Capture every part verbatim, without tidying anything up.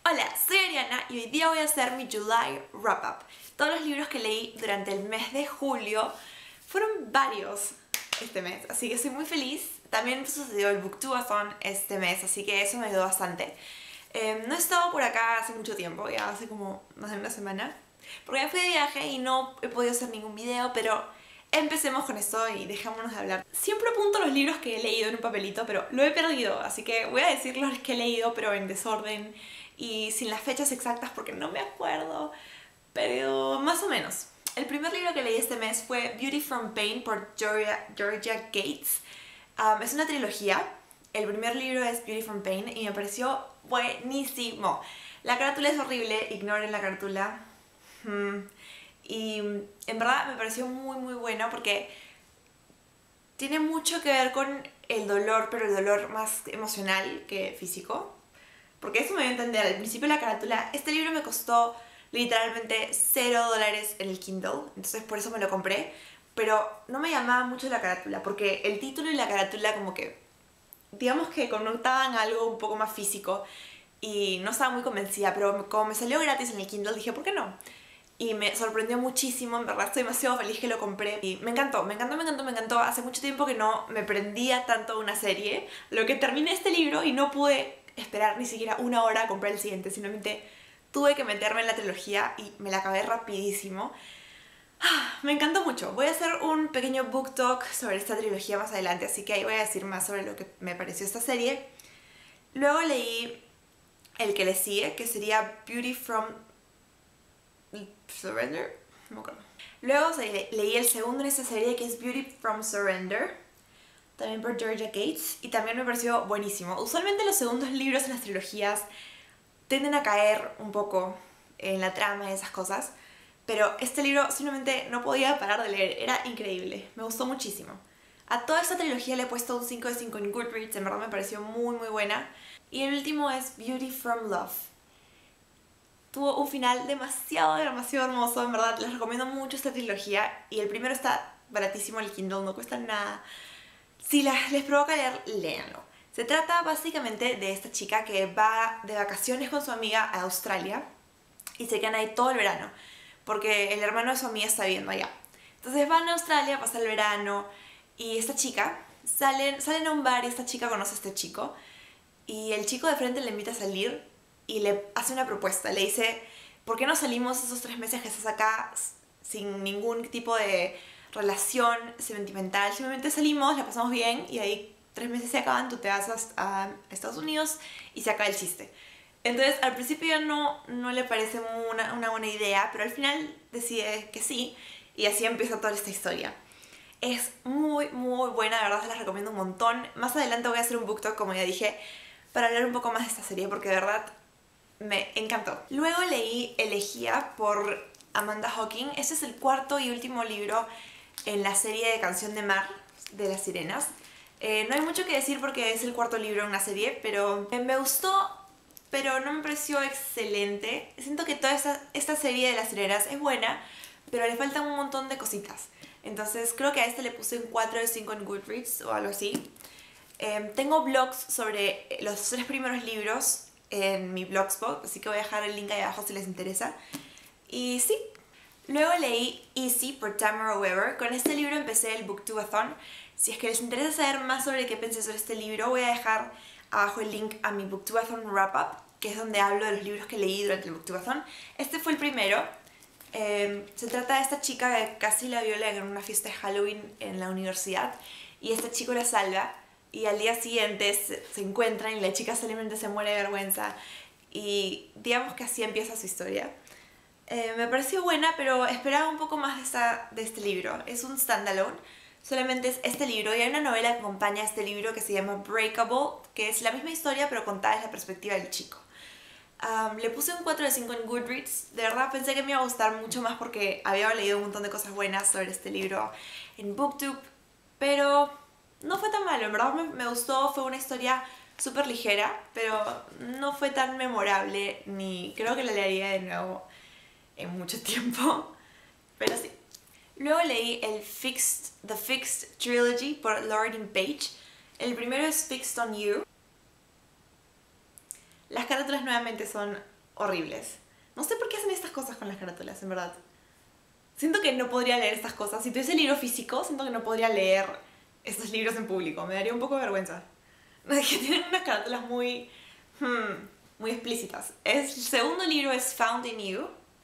Hola, soy Ariana y hoy día voy a hacer mi July Wrap-Up. Todos los libros que leí durante el mes de julio fueron varios este mes, así que estoy muy feliz. También sucedió el Booktubeathon este mes, así que eso me ayudó bastante. Eh, no he estado por acá hace mucho tiempo, ya hace como más de una semana, porque me fui de viaje y no he podido hacer ningún video, pero empecemos con esto y dejémonos de hablar. Siempre apunto los libros que he leído en un papelito, pero lo he perdido, así que voy a decir los que he leído, pero en desorden y sin las fechas exactas porque no me acuerdo, pero más o menos. El primer libro que leí este mes fue Beauty from Pain por Georgia, Georgia Gates. Um, es una trilogía. El primer libro es Beauty from Pain y me pareció buenísimo. La carátula es horrible, ignoren la carátula. Hmm. Y en verdad me pareció muy muy bueno porque tiene mucho que ver con el dolor, pero el dolor más emocional que físico. Porque eso me voy a entender. Al principio la carátula, este libro me costó literalmente cero dólares en el Kindle, entonces por eso me lo compré. Pero no me llamaba mucho la carátula, porque el título y la carátula como que, digamos que connotaban algo un poco más físico y no estaba muy convencida, pero como me salió gratis en el Kindle dije, ¿por qué no? Y me sorprendió muchísimo, en verdad estoy demasiado feliz que lo compré. Y me encantó, me encantó, me encantó, me encantó. Hace mucho tiempo que no me prendía tanto una serie. Lo que terminé este libro y no pude esperar ni siquiera una hora a comprar el siguiente. Simplemente tuve que meterme en la trilogía y me la acabé rapidísimo. Me encantó mucho. Voy a hacer un pequeño book talk sobre esta trilogía más adelante, así que ahí voy a decir más sobre lo que me pareció esta serie. Luego leí el que le sigue, que sería Beauty from Surrender, no me acuerdo. Luego le leí el segundo en esta serie, que es Beauty from Surrender, también por Georgia Gates, y también me pareció buenísimo. Usualmente los segundos libros en las trilogías tienden a caer un poco en la trama y esas cosas, pero este libro simplemente no podía parar de leer, era increíble, me gustó muchísimo. A toda esta trilogía le he puesto un cinco de cinco en Goodreads, en verdad me pareció muy muy buena. Y el último es Beauty from Love. Tuvo un final demasiado, demasiado hermoso, en verdad, les recomiendo mucho esta trilogía. Y el primero está baratísimo en el Kindle, no cuesta nada. Si les provoca leer, léanlo. Se trata básicamente de esta chica que va de vacaciones con su amiga a Australia y se quedan ahí todo el verano, porque el hermano de su amiga está viviendo allá. Entonces van a Australia, pasa el verano y esta chica, salen, salen a un bar y esta chica conoce a este chico y el chico de frente le invita a salir y le hace una propuesta, le dice, ¿por qué no salimos esos tres meses que estás acá sin ningún tipo de relación sentimental? Simplemente salimos, la pasamos bien y ahí tres meses se acaban, tú te vas a Estados Unidos y se acaba el chiste. Entonces al principio no, no le parece una, una buena idea, pero al final decide que sí y así empieza toda esta historia. Es muy muy buena, de verdad se las recomiendo un montón. Más adelante voy a hacer un book talk, como ya dije, para hablar un poco más de esta serie porque de verdad me encantó. Luego leí Elegía por Amanda Hocking. Este es el cuarto y último libro en la serie de Canción de Mar de las Sirenas. Eh, no hay mucho que decir porque es el cuarto libro en una serie, pero me gustó, pero no me pareció excelente. Siento que toda esta, esta serie de las sirenas es buena, pero le faltan un montón de cositas. Entonces creo que a este le puse un cuatro de cinco en Goodreads o algo así. Eh, tengo blogs sobre los tres primeros libros en mi blogspot, así que voy a dejar el link ahí abajo si les interesa. Y sí. Luego leí Easy por Tamara Weber. Con este libro empecé el Booktubeathon. Si es que les interesa saber más sobre qué pensé sobre este libro, voy a dejar abajo el link a mi Booktubeathon Wrap-Up, que es donde hablo de los libros que leí durante el Booktubeathon. Este fue el primero. Eh, se trata de esta chica que casi la violan en una fiesta de Halloween en la universidad y este chico la salva y al día siguiente se, se encuentran y la chica simplemente se muere de vergüenza y digamos que así empieza su historia. Eh, me pareció buena, pero esperaba un poco más de, esta, de este libro. Es un standalone, solamente es este libro y hay una novela que acompaña a este libro que se llama Breakable, que es la misma historia pero contada desde la perspectiva del chico. Um, le puse un cuatro de cinco en Goodreads. De verdad pensé que me iba a gustar mucho más porque había leído un montón de cosas buenas sobre este libro en Booktube, pero no fue tan malo, en verdad me, me gustó. Fue una historia súper ligera, pero no fue tan memorable, ni creo que la leería de nuevo en mucho tiempo, pero sí. Luego leí el Fixed, The Fixed Trilogy por Lauren Page. El primero es Fixed on You. Las carátulas nuevamente son horribles. No sé por qué hacen estas cosas con las carátulas, en verdad. Siento que no podría leer estas cosas. Si tuviese el libro físico, siento que no podría leer estos libros en público. Me daría un poco de vergüenza. Que tienen unas carátulas muy... Hmm, muy explícitas. El segundo libro es Found in You.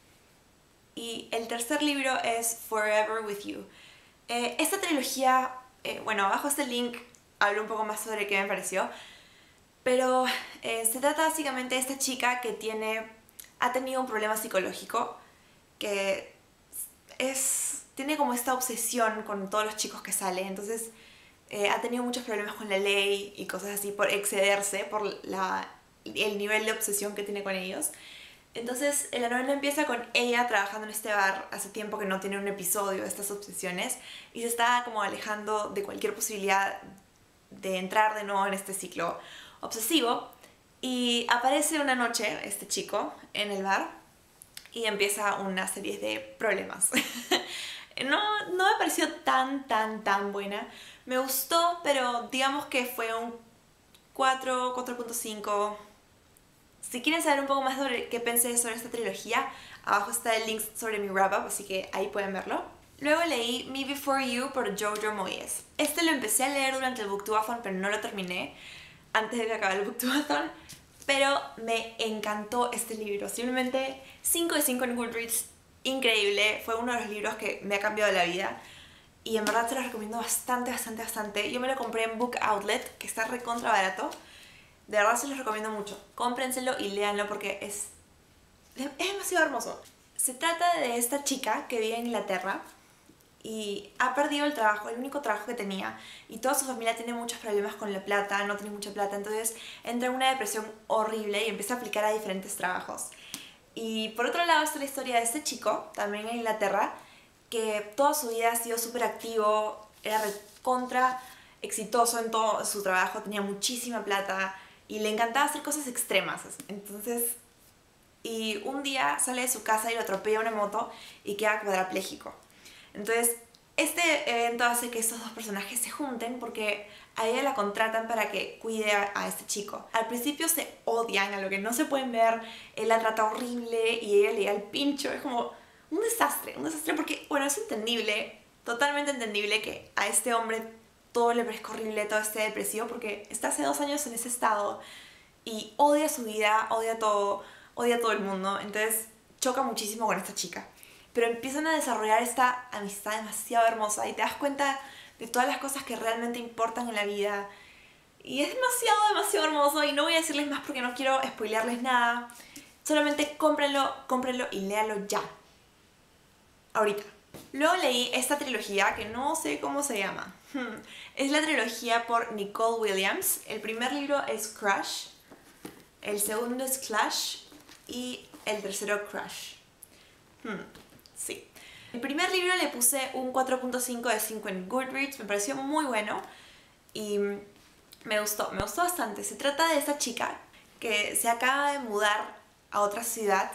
Y el tercer libro es Forever with You. Eh, esta trilogía... Eh, bueno, abajo este link hablo un poco más sobre qué me pareció. Pero eh, se trata básicamente de esta chica que tiene... ha tenido un problema psicológico. Que es... tiene como esta obsesión con todos los chicos que sale. Entonces... Eh, ha tenido muchos problemas con la ley y cosas así por excederse, por la, el nivel de obsesión que tiene con ellos. Entonces la novela empieza con ella trabajando en este bar hace tiempo que no tiene un episodio de estas obsesiones y se está como alejando de cualquier posibilidad de entrar de nuevo en este ciclo obsesivo. Y aparece una noche este chico en el bar y empieza una serie de problemas. No, no me pareció tan, tan, tan buena. Me gustó, pero digamos que fue un cuatro, cuatro punto cinco. Si quieren saber un poco más sobre qué pensé sobre esta trilogía, abajo está el link sobre mi wrap-up, así que ahí pueden verlo. Luego leí Me Before You por Jojo Moyes. Este lo empecé a leer durante el Booktubathon, pero no lo terminé antes de que acabara el Booktubathon. Pero me encantó este libro. Simplemente cinco de cinco en Goodreads. Increíble, fue uno de los libros que me ha cambiado la vida y en verdad se los recomiendo bastante, bastante, bastante. Yo me lo compré en Book Outlet, que está recontra barato. De verdad se los recomiendo mucho. Cómprenselo y léanlo porque es, es demasiado hermoso. Se trata de esta chica que vive en Inglaterra y ha perdido el trabajo, el único trabajo que tenía, y toda su familia tiene muchos problemas con la plata, no tiene mucha plata, entonces entra en una depresión horrible y empieza a aplicar a diferentes trabajos. Y por otro lado está la historia de este chico, también en Inglaterra, que toda su vida ha sido súper activo, era recontra exitoso en todo su trabajo, tenía muchísima plata y le encantaba hacer cosas extremas. Entonces, y un día sale de su casa y lo atropella una moto y queda cuadrapléjico. Entonces, este evento hace que estos dos personajes se junten porque a ella la contratan para que cuide a, a este chico. Al principio se odian, a lo que no se pueden ver, él la trata horrible y ella le da el pincho, es como un desastre, un desastre porque, bueno, es entendible, totalmente entendible que a este hombre todo le parezca horrible, todo esté depresivo porque está hace dos años en ese estado y odia su vida, odia todo, odia a todo el mundo, entonces choca muchísimo con esta chica. Pero empiezan a desarrollar esta amistad demasiado hermosa y te das cuenta de todas las cosas que realmente importan en la vida. Y es demasiado, demasiado hermoso y no voy a decirles más porque no quiero spoilearles nada. Solamente cómprenlo, cómprenlo y léanlo ya. Ahorita. Luego leí esta trilogía que no sé cómo se llama. Es la trilogía por Nicole Williams. El primer libro es Crush, el segundo es Clash y el tercero Crush. Hmm. Sí. El primer libro le puse un cuatro punto cinco de cinco en Goodreads, me pareció muy bueno y me gustó, me gustó bastante. Se trata de esta chica que se acaba de mudar a otra ciudad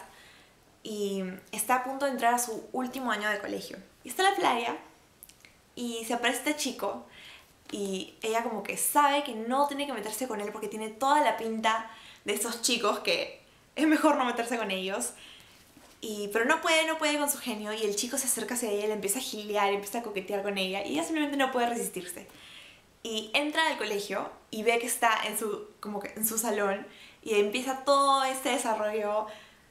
y está a punto de entrar a su último año de colegio. Y está en la playa y se aparece este chico y ella como que sabe que no tiene que meterse con él porque tiene toda la pinta de esos chicos que es mejor no meterse con ellos. Y, pero no puede, no puede con su genio y el chico se acerca hacia ella, le empieza a gilear, empieza a coquetear con ella y ella simplemente no puede resistirse. Y entra al colegio y ve que está en su, como que en su salón y empieza todo este desarrollo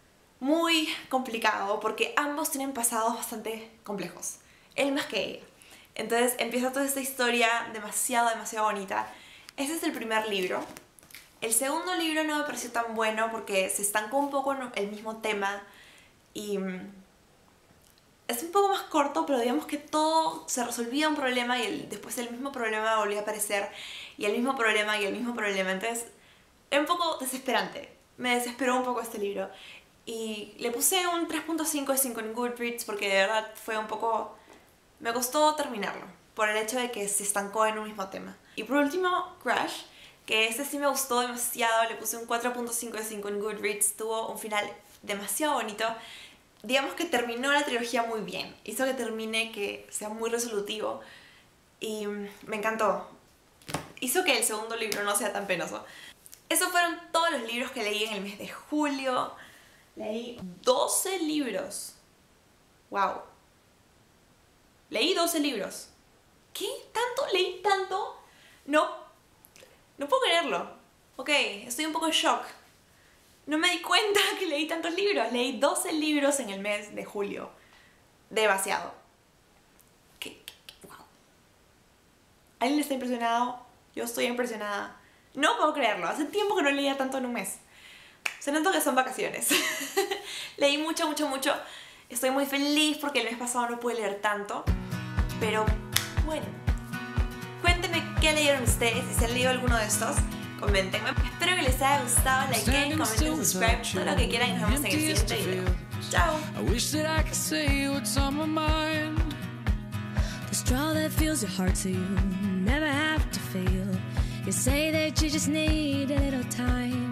muy complicado porque ambos tienen pasados bastante complejos, él más que ella. Entonces empieza toda esta historia demasiado, demasiado bonita. Este es el primer libro. El segundo libro no me pareció tan bueno porque se estancó un poco en el mismo tema. Y es un poco más corto, pero digamos que todo se resolvía un problema y el, después el mismo problema volvía a aparecer y el mismo problema y el mismo problema. Entonces era un poco desesperante, me desesperó un poco este libro y le puse un tres punto cinco de cinco en Goodreads porque de verdad fue un poco... me costó terminarlo por el hecho de que se estancó en un mismo tema. Y por último, Crush, que este sí me gustó demasiado, le puse un cuatro punto cinco de cinco en Goodreads, tuvo un final demasiado bonito. Digamos que terminó la trilogía muy bien, hizo que termine, que sea muy resolutivo y me encantó. Hizo que el segundo libro no sea tan penoso. Esos fueron todos los libros que leí en el mes de julio. Leí doce libros. Wow. Leí doce libros. ¿Qué? ¿Tanto? ¿Leí tanto? No. No puedo creerlo. Ok, estoy un poco en shock. No me di cuenta que leí tantos libros. Leí doce libros en el mes de julio. Demasiado. ¿Qué? ¿Qué? ¿Qué? Wow. ¿Alguien está impresionado? Yo estoy impresionada. No puedo creerlo. Hace tiempo que no leía tanto en un mes. Se nota que son vacaciones. Leí mucho, mucho, mucho. Estoy muy feliz porque el mes pasado no pude leer tanto. Pero, bueno. Cuéntenme qué leyeron ustedes. Si se han leído alguno de estos, coméntenme. Espero que les haya gustado. Likeen, comenten, subscribe, todo lo que quieran y nos vemos en el siguiente video. Chao. I wish that I could say what's on my mind. The straw that fills your heart so you never have to feel. You say that you just need a little time.